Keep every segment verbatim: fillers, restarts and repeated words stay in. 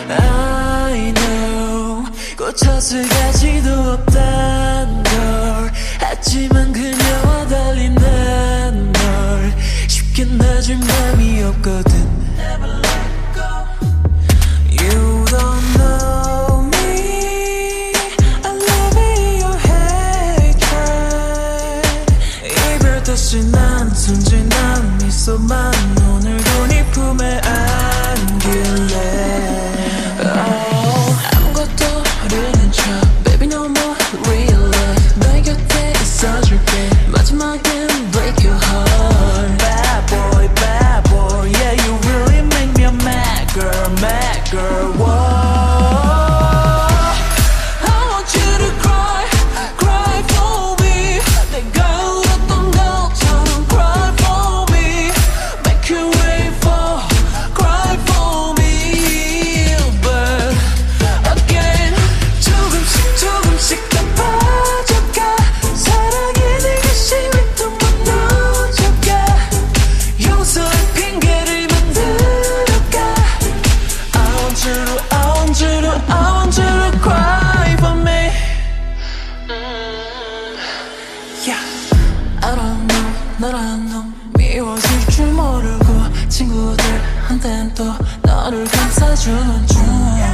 I know 꽂혔을 가지도 없단 걸 하지만 그녀와 달리 난 널 쉽게 놔줄 맘이 없거든. You don't know me, I love your hatred. 이별 다시 난 순진한 미소만 오늘도 네 품에 안길래 oh, 아무것도 모르는 척 Baby no more real love 너의 곁에 있어줄게 마지막엔 break your heart. Bad boy, bad boy, yeah you really make me a mad girl, mad girl. Whoa. 너란 놈 미워질 줄 모르고 친구들한텐 또 너를 감싸주는 중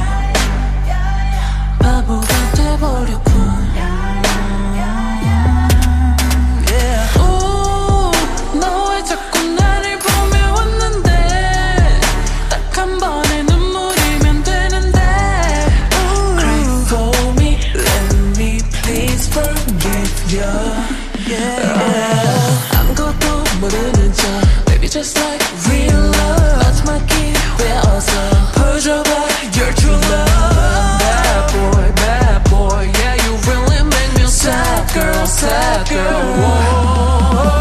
바보가 돼버렸군. Yeah. 오, 너 왜 자꾸 나를 보며 웃는데 딱 한 번의 눈물이면 되는데 Ooh. Cry for me, let me please forgive you. Yeah. 모르는 척 Baby just like real love 마지막이 되어서 보여줘봐 your true love. Bad boy, bad boy, yeah you really make me sad girl, sad girl. Whoa.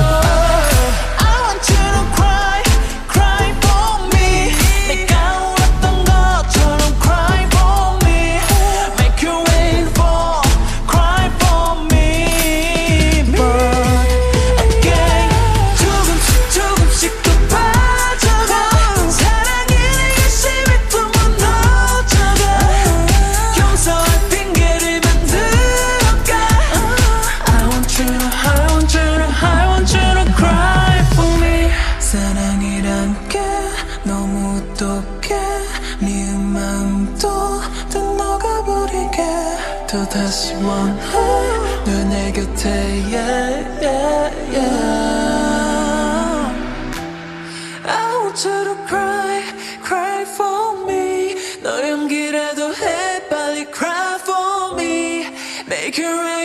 사랑이란 게 너무 똑해 네 마음도 다 녹아버리게 또 다시 원해 널 내 곁에 yeah, yeah, yeah. I want you to cry, cry for me 너 연기라도 해 빨리 cry for me make it right.